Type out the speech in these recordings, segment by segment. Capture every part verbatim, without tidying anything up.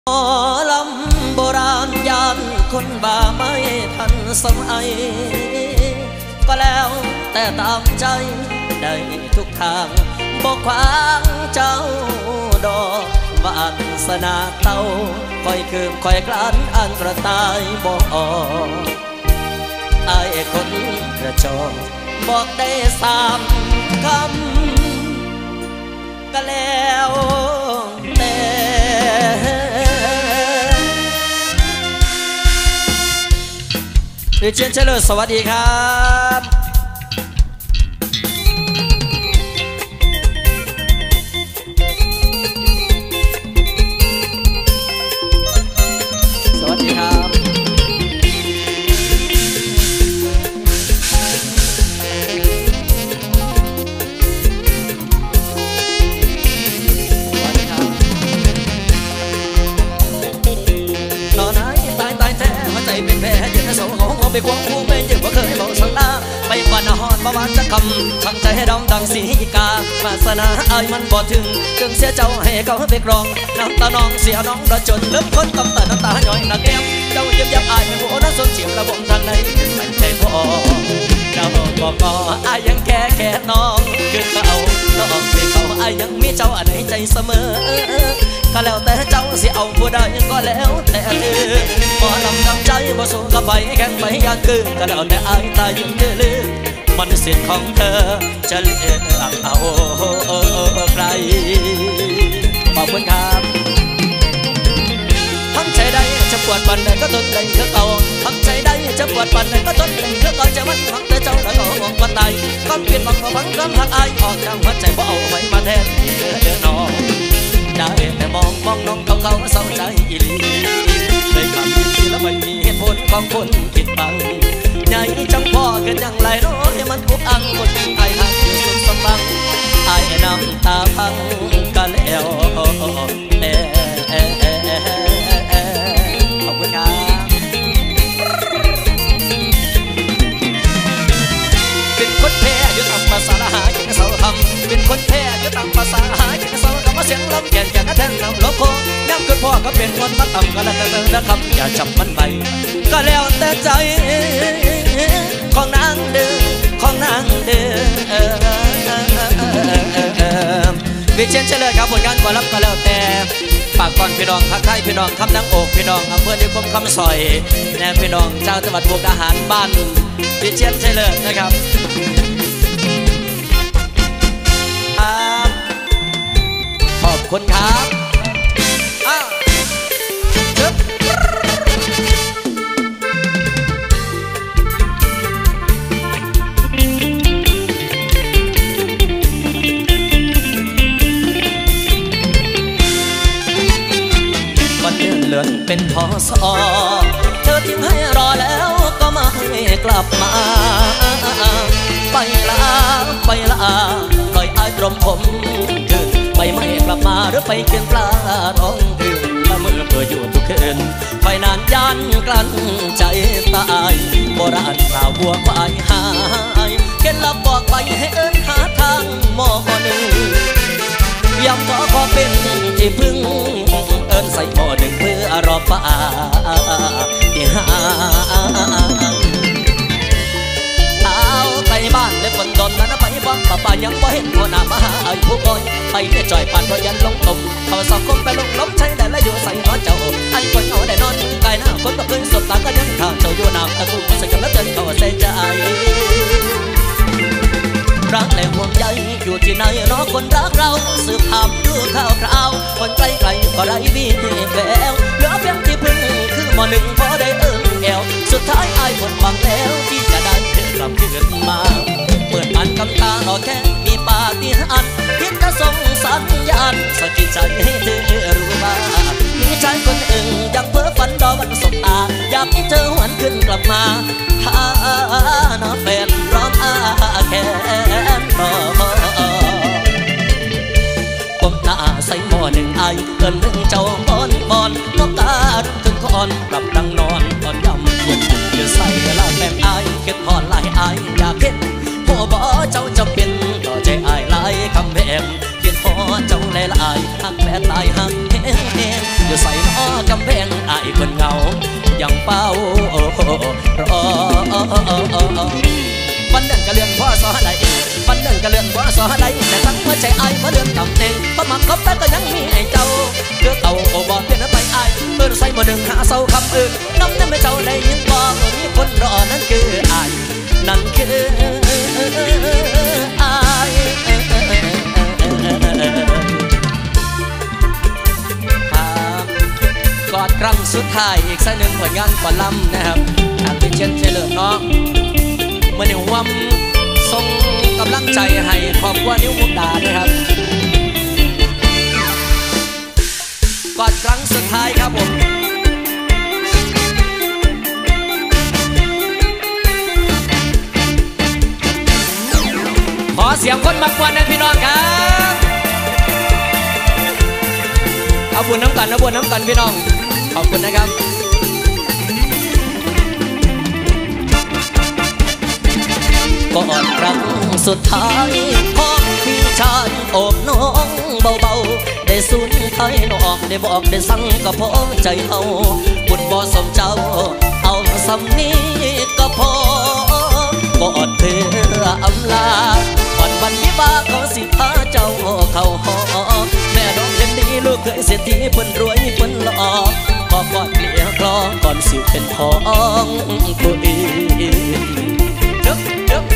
หมอลำโบราณยานคนบ้าไม่ทันสมัยก็แล้วแต่ตามใจได้ทุกทางบอกขวางเจ้าดอกวาสนาเต้าคอยคืมคอยกลั้นอ่านกระต่ายบอกไอ้คนกระจอกบอกได้สามคำก็แล้วแต่เชียนเฉลิมสวัสดีครับสวัสดีครับเป็นแผลยืนโซ่ของเราไปควงคู่ไม่ยืนว่าเคยบอกสังตาไปกว่านหอนมาว่าจะคำทั้งใจให้ดำดังสีกาวาสนาอายมันบ่ถึงจึงเสียเจ้าให้เขาไปกรองน้ำตาน้องเสียน้องระจนเลิกคนกำตัดน้ำตาหน่อยนักแก้มเจ้าเย็บยับอายไม่หัวน้ำส้นเฉียบระบมทางไหนมันใจพอเจ้าบอกก็อายยังแค่แค่น้องคือเขาน้องที่เขาอายยังมีเจ้าอันในใจเสมอก็แล้วแต่เจ้าสิเอาผู้ใดก็แล้วแต่เธอหมอลำดำใจบ่สู้กับไปแข่งไปยากคือก็แล้วแต่อายตายยังเธอลืมมันสิทธิ์ของเธอจะเลือกเอาใครขอบคุณครับทั้งใจได้จะปวดปันใดก็ทนได้คือเก่าทั้งใจได้จะปวดปันใดก็ทนได้คือเก่าจะมันพังแต่เจ้าแล้วก็มองวันตายก้อนเปลี่ยนมองมาพังก้อนหักอายออกจากหัวใจบ่เอาไว้มาแทนเธอเดินนอนได้แต่มองมองน้องเขาเขาเศร้าใจอีหลีเลยคำที่แล้วไม่มีเหตุผลของคนคิดบังใหญ่จังพ่อเกิดอย่างไรน้อยมันอุกอังคนที่ไอ้หักอยู่สุดสมบังไอ้น้ำตาพังก็แล้วเอขอบคุณครับเป็นคนแพ้อยู่ตามภาษาหาอย่างเสาคำเป็นคนแพ้อยู่ตามภาษาหาอย่างเสาคำมาเสียงลำแก่นแก่นแทนลำโลโก้ย้ำเกิดพ่อก็เป็นคนมาต่ำก็แล้วแต่เติมคำอย่าจับมันไปก็แล้วแต่ใจของนางเดินของนางเดินวิเชียนเฉลิมครับผลงานก่อนรับก็แล้วแต่ปากก่อนพี่น้องทักทายพี่น้องคำนังอกพี่น้องอำเภอนิคมคำซอยแนวพี่น้องเจ้าจังหวัดมุกดาหารบ้านวิเชียนเฉลิมนะครับขอบคุณครับเลื่อนเป็นพอสอเธอทิ้งให้รอแล้วก็ไม่กลับมาไปลาไปลาปล่อยอายตรมผมคือไปไม่กลับมาหรือไปกินปลาท้องคืนละเมื่อเพื่ออยู่ทุกคืนคอยนานยันกลั้นใจตายโบราณกล่าวบัวควายหายเก็นลับบอกไปให้เอิ้นหาทางหมอหนึ่งย้ำขอขอเป็นที่พึ่งเอิ้นใส่หม้อหนึ่งเพื่อรอป่าที่หาเอาไปบ้านและฝนตนนั้นไปบ้านป่าป่ายังบ่เห็นหัวหน้ามาหาไอ้ผู้ก้อยไปเล่จ่อยปานก็ยันลงตมเขาสอบคมไปลงล้มใช้แต่ละอยู่ใส่หัวเจ้าไอ้คนเอาได้นอนกายหน้าคนก็เคยสบตาก็ยังข่าวเจ้าอยู่น้ำตะกุ่มใส่กันแล้วเดินเข้าใส่ใจรักและห่วงใยอยู่ที่ไหนรอคนรักเราสืบถามดูข่าวคราวคนไกลไกลก็ได้มีแววเหลือเพียงที่พึ่งคือหมอหนึ่งพอได้เอิ้นแอวสุดท้ายอายหมดหวังแล้วที่จะได้เธอกลับคืนมาเปิดอ่านคำตาหล่อแค่มีปาฏิหาริย์พิจจะส่งสัญญาณสะกิดใจให้เธอรู้ว่ามีชายคนอื่นยังเพ้อฝันรอวันสบตาอยากให้เธอหวนขึ้นกลับมาถ้าน้าแฟนพร้อมอาแค่ผมหน้าใส่หม้อหนึ่งไอเกินหนึ่งเจ้าบอนบอนนกกาถึงคอนกลับดังนอนตอนยำเย็นจะใส่ลาแฟนไอเก็ดหอนลายไออยากเห็นหัวบ่เจ้าจะเป็นต่อใจไอลายคำแพงเขียนพอเจ้าแลลายหักแผลตายหักแห้งอยู่ใส่นอกำแพงอายคนเหงายังเฝ้ารอวันเดินกะเลื่อนพ่อสอใดวันเดินกะเลื่อนพ่อสอใดแต่ทั้งหัวใจอายมาเลื่อนตำแหน่งบ่มักคบแต่ก็ยังมีให้เจ้าเพื่อเอาบ่เปลี่ยนไปอายเอิ้นใส่บ่ดึงหาเศร้าคำอื่นน้ำนั้นไม่เจ้าได้ยินบ่มีคนรอนั่นคืออายนั่นคืออายกอดครั้งสุดท้ายอีกสักหนึ่งผลงานก่อนลำนะครับทางเป็นเช่นเฉลิมเนาะเมื่อนิ้ววัมส่งกำลังใจให้ครอบครัวนิ้วมุกดานะครับกอดครั้งสุดท้ายครับผมขอเสียงคนมากวนนะพี่น้องครับเอาบุญน้ำกันเอาบุญน้ำกันพี่น้องขอบคุณนะครับกอดครั้งสุดท้ายของพี่ชายโอบน้องเบาๆได้สูญไทยน้องได้บอกได้สั่งก็พอใจเอาบุญบ่สมเจ้าเอาสำนี้ก็พอกอดเพื่ออำลาก่อนวันวิวาเขาสิพาเจ้าเข้าหอแม่น้องเห็นดีลูกเคยเสียทีเพิ่นรวยเพิ่นหล่อขอกอดเกลียกลอก่อนสิเป็นของตัวเองจึ๊บจึ๊บ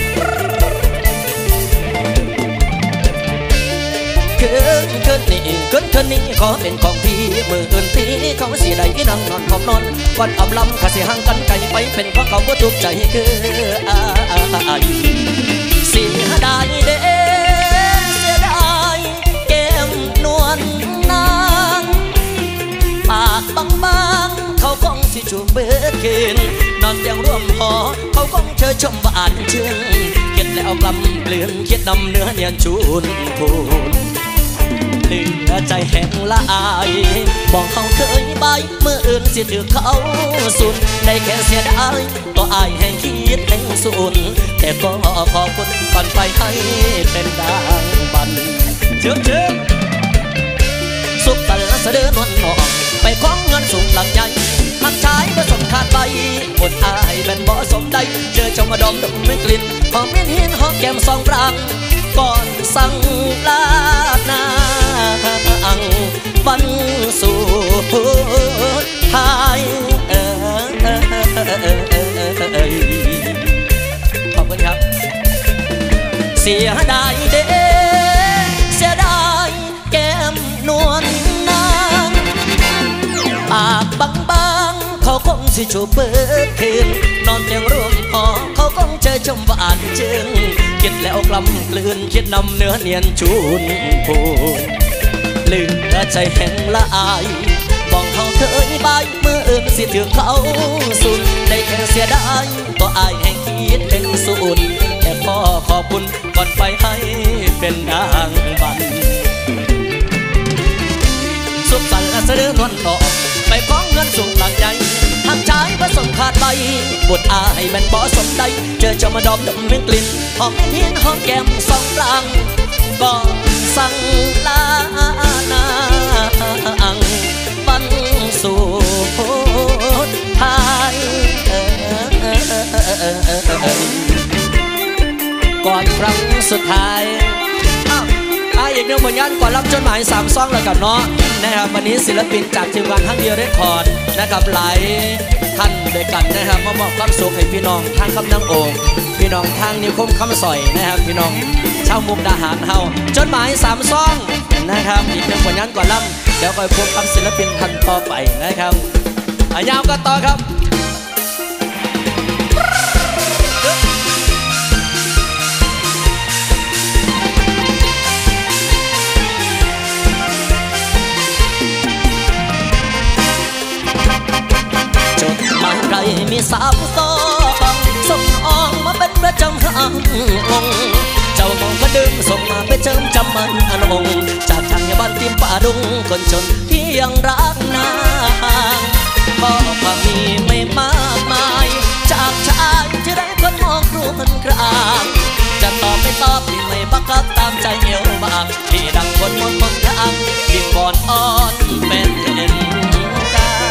คืนคืนนี้คืนคืนนี้ขอเป็นของพี่มืออื่นตีเขาสิได้นั่งนอนหอมนอนวันอำลำข้าสิห่างกันไกลไปเป็นเพราะเขาบ่ถูกใจคืออายเสียดายเด้เสียดายแก้มนวลนางปากบางๆเขาคงสิจูบเบิดคืนนอนเตียงร่วมหอเขาคงเชยชมหวานชื่นเก็ดแล้วกลำเปลือนคิดนำเนื้อเนียนชูนพูนเหลือใจแห้งละอายบอกเขาเคยใบเมื่ออื่นสิถือเขาสุนได้แค่เสียดายตัวอายแห้งคิดแห้งสุนแต่ก็ขอบคุณก่อนไปให้เป็นดังบันเชื่อเชื่อสุขสันต์เสด็จนวลนองไปคล้องเงินสูงหลังใหญ่มักชายผสมขาดไปอดอายเป็นบ่สมใดเจอเจ้ามาดมดมไม่กลิ่นหอมเมียนหินหอมแก้มสองปรางก่อนสั่งลาหน้าวันสุดท้ายขอบคุณครับเสียดายเด้เสียดายแก้มนวลนางปากบางๆเขาคงสิจูบเบิดคืนนอนเตียงร่วมหอเขาคงเจอชมหวานจึงคิดแล้วกลำกลืนคิดนำเนื้อเนียนชูนพูนลืมใจแห้งละอายบอกเขาเคยบายเมื่ออื่นสิถือเขาสุนได้แค่เสียดายตัวอายแห้งคิดเป็นสุนแค่พ่อขอบคุณก่อนไปให้เป็นนางบันสุขสันต์เสด็จนวลนองไปฟ้องเงินสูงหลังใหญ่ทางชายผสมขาดไปบุตรอายแม่นบ่สมใดเจอเจ้ามาดอมดมเม่นกลิ่นหอมเห็นหอมแก้มสองกลางก็สั่งลาหน้าวันสุดท้ายก่อนครั้งสุดท้ายอ้าวอีกหนึ่งผลงานก่อนรับจดหมายสามซองแล้วกันเนาะนะครับวันนี้ศิลปินจากทีมงานทั้งเดียวเรคคอร์ดนะครับหลายท่านด้วยกันนะครับมามอบความสุขให้พี่น้องทางคำนังโอ่งพี่น้องทางนิคมคำสอยนะครับพี่น้องชาวมุกดาหารเฮาจดหมายสามซองนะครับอีกหนึ่งผลงานก่อนล่ำเดี๋ยวคอยพบกับศิลปินท่านต่อไปนะครับอายาวกันต่อครับจดหมายใครมีสามซองส่งออกมาเป็นประจำทางองเจ้ามองก็ดึงส่งมาไปเจิมจำมันอนงจากทางยาบ้านติมป่าดงคนจนที่ยังรักนางบอกว่ามีไม่มากมายจากชายที่ได้คนมองรวนกลางจะตอบไม่ตอบที่ไม่บังคับตามใจเอวบางที่ดังคนมนต์มนต์ทางที่ก่อนอ่อนเป็นเอ็นกา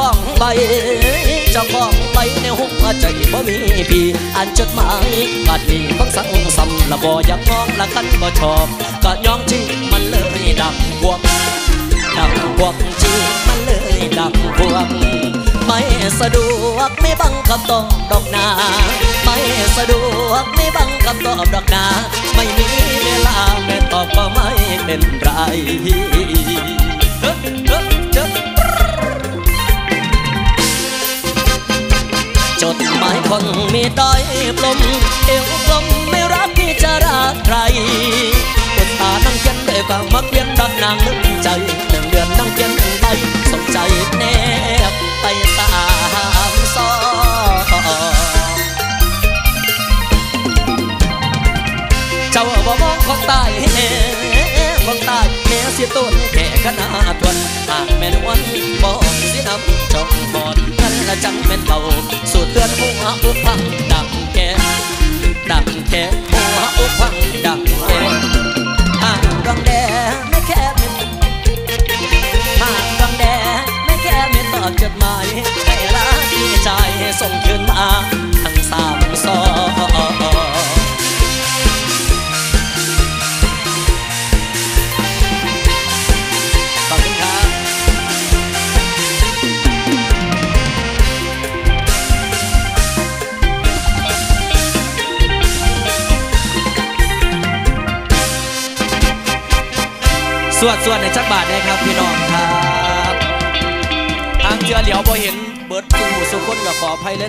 ของใบเจ้าของใบในหัวใจบ่มีพี่อ่านจดหมายบัดนี้ฟังสั่งซ้ำละบ่อยากมองละคันบ่ชอบก็ยองจริงมันเลยดังพวกดังพวกจริงมันเลยดังพวกไม่สะดวกไม่บังคับตอบดอกนาไม่สะดวกไม่บังคับตอบดอกนาไม่มีเวลาแม่ตอบก็ไม่เป็นไรจดหมายคนมีด้อยปลมเอวกลมไม่รักพี่จะรักใครบนตานั่งเขียนด้วยความมักเวียนดักนางนึกใจหนึ่งเดือนนั่งเขียนใบสนใจแนบไปตามซอเจ้าบ่มองของตายแน่ของตายแม่เสียต้นแค่ขนาดทวนหากแม่นวันบอกสินำจงบอดกันละจังแม่นเบาสูดเตือนหัวอุพังดังแก่ดังแก่หัวอุพังดังแก่หากดวงแดงไม่แค่เป็นหากดวงแดงไม่แค่ไม่ตอบจดหมายให้รักที่ใจส่งคืนมาทั้งสามซอส่วนส่วนในจักบาทเนี่ยครับพี่น้องครับทางเจือเหลียวพอเห็นเบิร์ดกูสุคนกับขออภัยเลย